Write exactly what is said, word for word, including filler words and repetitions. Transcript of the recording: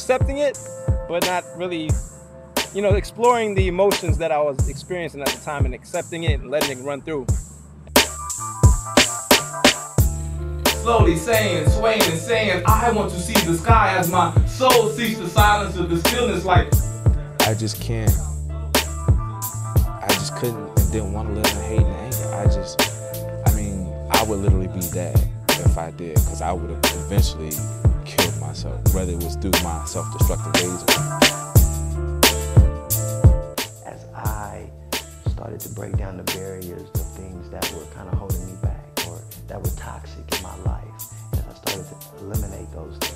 accepting it, but not really, you know, exploring the emotions that I was experiencing at the time and accepting it and letting it run through. Slowly saying, swaying and saying, I want to see the sky as my soul seeks the silence of the stillness. Like, I just can't, I just couldn't and didn't want to live in hate and anger. I just, I mean, I would literally be dead if I did, because I would have eventually killed myself, whether it was through my self-destructive ways or as I started to break down the barriers, the things that were kind of holding me back or that were toxic in my life, as I started to eliminate those things,